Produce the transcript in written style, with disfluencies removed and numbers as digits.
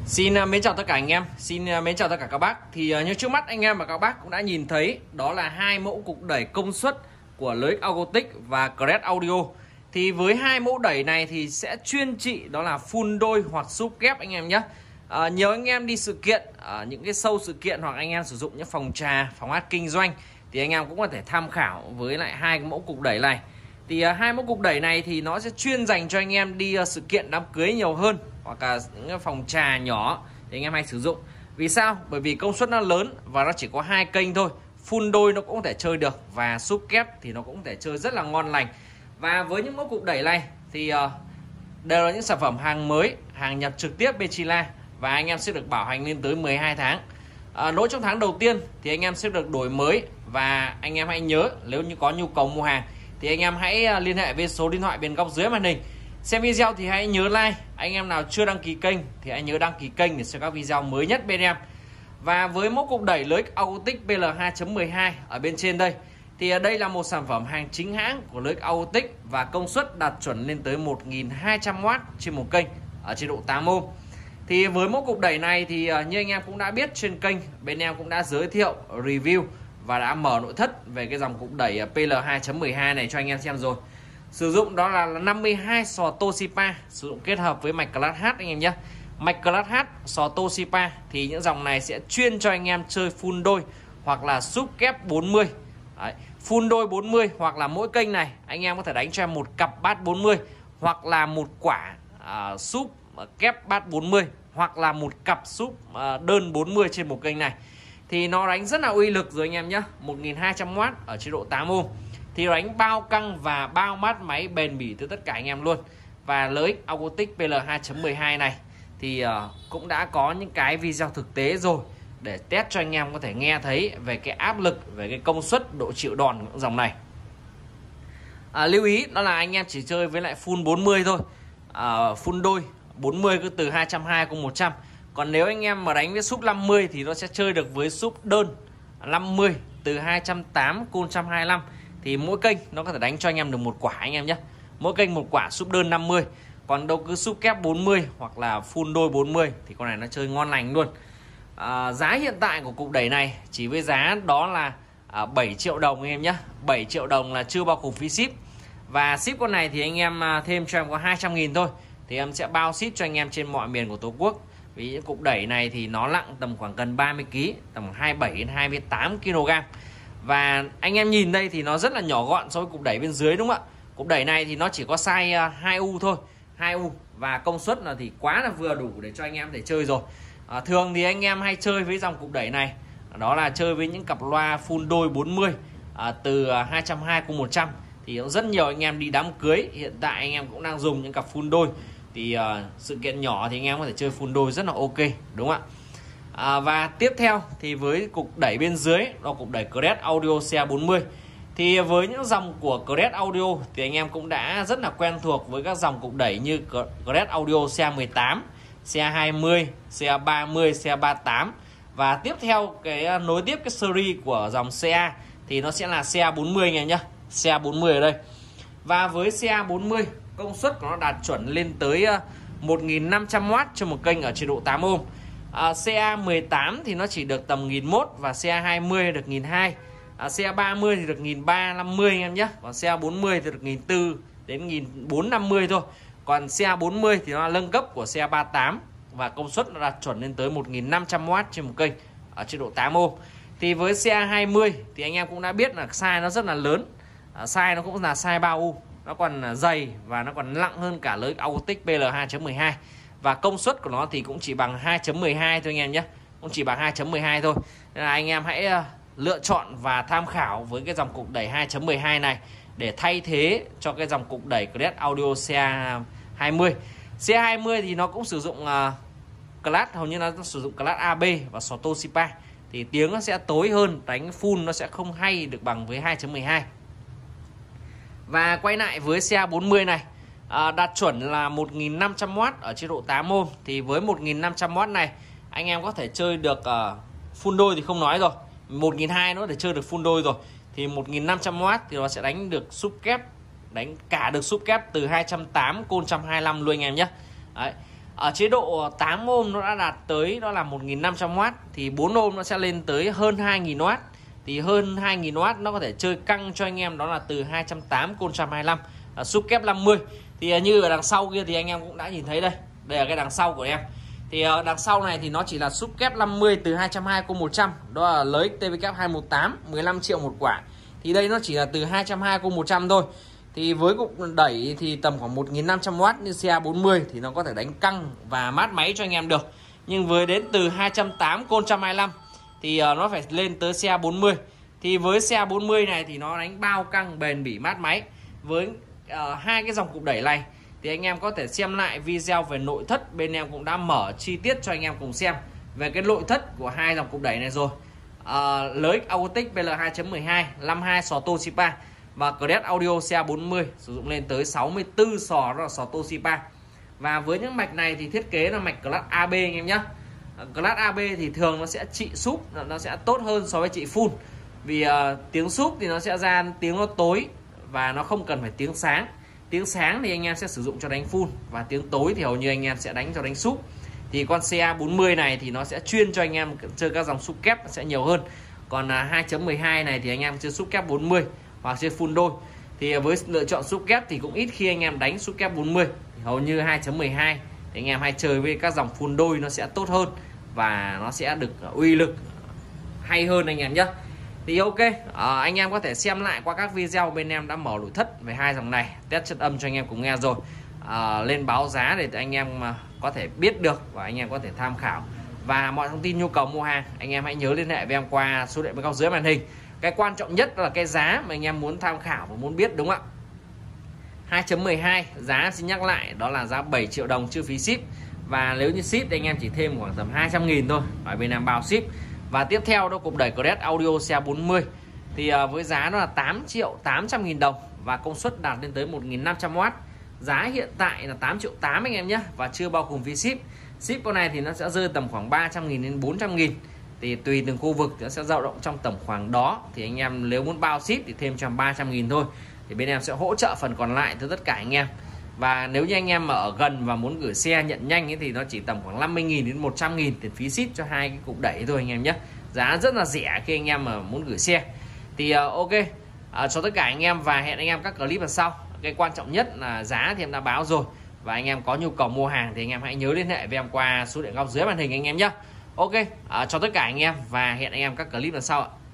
Mến chào tất cả anh em, mến chào tất cả các bác. Như trước mắt anh em và các bác cũng đã nhìn thấy, đó là hai mẫu cục đẩy công suất của Lợi Augotic và Crest Audio. Thì với hai mẫu đẩy này thì sẽ chuyên trị đó là phun đôi hoặc súp kép anh em nhé. Nhiều anh em đi sự kiện, những cái show sự kiện hoặc anh em sử dụng những phòng trà, phòng hát kinh doanh thì anh em cũng có thể tham khảo với lại hai cái mẫu cục đẩy này. Thì hai mẫu cục đẩy này thì nó sẽ chuyên dành cho anh em đi sự kiện đám cưới nhiều hơn, hoặc là những phòng trà nhỏ thì anh em hay sử dụng. Vì sao? Bởi vì công suất nó lớn và nó chỉ có hai kênh thôi. Phun đôi nó cũng có thể chơi được và súp kép thì nó cũng có thể chơi rất là ngon lành. Và với những mẫu cục đẩy này thì đều là những sản phẩm hàng mới, hàng nhập trực tiếp bên China, và anh em sẽ được bảo hành lên tới 12 tháng. Lỗi trong tháng đầu tiên thì anh em sẽ được đổi mới. Và anh em hãy nhớ, nếu như có nhu cầu mua hàng thì anh em hãy liên hệ với số điện thoại bên góc dưới màn hình. Xem video thì hãy nhớ like. Anh em nào chưa đăng ký kênh thì hãy nhớ đăng ký kênh để xem các video mới nhất bên em. Và với mẫu cục đẩy Lợi Augotic PL2.12 ở bên trên đây thì đây là một sản phẩm hàng chính hãng của Lợi Augotic và công suất đạt chuẩn lên tới 1200W trên một kênh ở chế độ 8 ohm. Thì với mẫu cục đẩy này thì như anh em cũng đã biết, trên kênh bên em cũng đã giới thiệu review và đã mở nội thất về cái dòng cục đẩy PL2.12 này cho anh em xem rồi. Sử dụng đó là 52 sò Toshiba, sử dụng kết hợp với mạch Class H anh em nhé. Mạch Class H, sò Toshiba thì những dòng này sẽ chuyên cho anh em chơi full đôi hoặc là súp kép 40. Đấy, full đôi 40 hoặc là mỗi kênh này anh em có thể đánh cho em một cặp bát 40 hoặc là một quả súp kép bát 40 hoặc là một cặp súp đơn 40 trên một kênh này. Thì nó đánh rất là uy lực rồi anh em nhé. 1200W ở chế độ 8 ohm. Thì đánh bao căng và bao mát máy bền bỉ từ tất cả anh em luôn. Và Lợi Augotic PL2.12 này thì cũng đã có những cái video thực tế rồi để test cho anh em có thể nghe thấy về cái áp lực, về cái công suất, độ chịu đòn của dòng này. Lưu ý đó là anh em chỉ chơi với lại full 40 thôi. Full đôi 40 cứ từ 220 cùng 100. Còn nếu anh em mà đánh với súp 50 thì nó sẽ chơi được với súp đơn 50 từ 280 cùng 125. Thì mỗi kênh nó có thể đánh cho anh em được một quả anh em nhé. Mỗi kênh một quả súp đơn 50. Còn đâu cứ súp kép 40 hoặc là full đôi 40 thì con này nó chơi ngon lành luôn. Giá hiện tại của cục đẩy này chỉ với giá đó là 7 triệu đồng anh em nhé. 7 triệu đồng là chưa bao gồm phí ship. Và ship con này thì anh em thêm cho em có 200.000 thôi. Thì em sẽ bao ship cho anh em trên mọi miền của Tổ quốc. Vì những cục đẩy này thì nó nặng tầm khoảng gần 30 kg, tầm 27 đến 28 kg. Và anh em nhìn đây thì nó rất là nhỏ gọn so với cục đẩy bên dưới đúng không ạ? Cục đẩy này thì nó chỉ có size 2U thôi, 2U và công suất là thì quá là vừa đủ để cho anh em để chơi rồi. Thường thì anh em hay chơi với dòng cục đẩy này đó là chơi với những cặp loa full đôi 40 từ 220 cùng 100. Thì rất nhiều anh em đi đám cưới, hiện tại anh em cũng đang dùng những cặp full đôi. Thì sự kiện nhỏ thì anh em có thể chơi full đôi rất là ok đúng không ạ? Và tiếp theo thì với cục đẩy bên dưới đó, cục đẩy Crest Audio CA40. Thì với những dòng của Crest Audio thì anh em cũng đã rất là quen thuộc với các dòng cục đẩy như Crest Audio CA18, CA20, CA30, CA38. Và tiếp theo cái nối tiếp cái series của dòng CA thì nó sẽ là CA40 anh em nhé. CA40 ở đây. Và với CA40 công suất của nó đạt chuẩn lên tới 1500W cho một kênh ở chế độ 8 ohm. CA18 thì nó chỉ được tầm 1001 và CA20 được 1200. CA30 thì được 1350 anh em nhé. Còn CA40 thì được 1400 đến 1450 thôi. Còn CA40 thì nó là nâng cấp của CA38 và công suất nó đạt chuẩn lên tới 1500W trên một kênh ở chế độ 8 ohm. Thì với CA20 thì anh em cũng đã biết là size nó rất là lớn. Size nó cũng là size 3U. Nó còn dày và nó còn nặng hơn cả Lợi Augotic PL2.12. Và công suất của nó thì cũng chỉ bằng 2.12 thôi anh em nhé. Cũng chỉ bằng 2.12 thôi. Nên là anh em hãy lựa chọn và tham khảo với cái dòng cục đẩy 2.12 này để thay thế cho cái dòng cục đẩy Crest Audio CA20. CA20 thì nó cũng sử dụng class, hầu như nó sử dụng class AB và sò Toshiba. Thì tiếng nó sẽ tối hơn, đánh full nó sẽ không hay được bằng với 2.12. Và quay lại với CA40 này, đạt chuẩn là 1500W ở chế độ 8 ohm. Thì với 1500W này anh em có thể chơi được full đôi thì không nói rồi, 1200 nữa để chơi được full đôi rồi. Thì 1500W thì nó sẽ đánh được súp kép, đánh cả được súp kép từ 280 cô 125 luôn anh em nhé. Đấy. Ở chế độ 8 ohm nó đã đạt tới đó là 1500W, thì 4 ohm nó sẽ lên tới hơn 2000W. Thì hơn 2000W nó có thể chơi căng cho anh em đó là từ 280 con 125 sub kép 50. Thì như ở đằng sau kia thì anh em cũng đã nhìn thấy đây. Đây là cái đằng sau của em. Thì đằng sau này thì nó chỉ là sub kép 50 từ 220 con 100, đó là LX TVK 218 15 triệu một quả. Thì đây nó chỉ là từ 220 con 100 thôi. Thì với cục đẩy thì tầm khoảng 1500W như CA40 thì nó có thể đánh căng và mát máy cho anh em được. Nhưng với đến từ 280 con 125 thì nó phải lên tới CA40. Thì với CA40 này thì nó đánh bao căng, bền bỉ, mát máy. Với hai cái dòng cục đẩy này thì anh em có thể xem lại video về nội thất, bên em cũng đã mở chi tiết cho anh em cùng xem về cái nội thất của hai dòng cục đẩy này rồi. LX Augotech PL 2.12 52 sò Toshiba và Cred Audio CA40 sử dụng lên tới 64 sò, đó là sò Toshiba. Và với những mạch này thì thiết kế là mạch class AB anh em nhé. Class AB thì thường nó sẽ trị súp, nó sẽ tốt hơn so với trị full. Vì tiếng súp thì nó sẽ ra tiếng nó tối và nó không cần phải tiếng sáng. Tiếng sáng thì anh em sẽ sử dụng cho đánh full, và tiếng tối thì hầu như anh em sẽ đánh cho đánh súp. Thì con CA40 này thì nó sẽ chuyên cho anh em chơi các dòng súp kép sẽ nhiều hơn. Còn 2.12 này thì anh em chơi súp kép 40 hoặc chơi full đôi. Thì với lựa chọn súp kép thì cũng ít khi anh em đánh súp kép 40. Thì hầu như 2.12 thì anh em hay chơi với các dòng full đôi nó sẽ tốt hơn và nó sẽ được uy lực hay hơn anh em nhé. Thì ok, anh em có thể xem lại qua các video bên em đã mở nội thất về hai dòng này, test chất âm cho anh em cùng nghe rồi. Lên báo giá để anh em có thể biết được và anh em có thể tham khảo. Và mọi thông tin nhu cầu mua hàng anh em hãy nhớ liên hệ với em qua số điện thoại dưới màn hình. Cái quan trọng nhất là cái giá mà anh em muốn tham khảo và muốn biết, đúng không ạ? 2.12 giá xin nhắc lại đó là giá 7 triệu đồng chưa phí ship. Và nếu như ship thì anh em chỉ thêm khoảng tầm 200.000 thôi, ở bên em bao ship. Và tiếp theo đó cục đẩy Cred Audio CA40 thì với giá nó là 8.800.000 đồng và công suất đạt lên tới 1.500W. Giá hiện tại là 8.800.000 anh em nhé, và chưa bao gồm phí ship. Ship con này thì nó sẽ rơi tầm khoảng 300.000 đến 400.000. Thì tùy từng khu vực nó sẽ dao động trong tầm khoảng đó. Thì anh em nếu muốn bao ship thì thêm cho 300.000 thôi. Thì bên em sẽ hỗ trợ phần còn lại tới tất cả anh em. Và nếu như anh em mà ở gần và muốn gửi xe nhận nhanh ấy, thì nó chỉ tầm khoảng 50.000 đến 100.000 tiền phí ship cho hai cái cục đẩy thôi anh em nhé. Giá rất là rẻ khi anh em mà muốn gửi xe. Thì ok, cho tất cả anh em và hẹn anh em các clip lần sau. Cái quan trọng nhất là giá thì em đã báo rồi. Và anh em có nhu cầu mua hàng thì anh em hãy nhớ liên hệ với em qua số điện thoại dưới màn hình anh em nhé. Ok, cho tất cả anh em và hẹn anh em các clip lần sau ạ.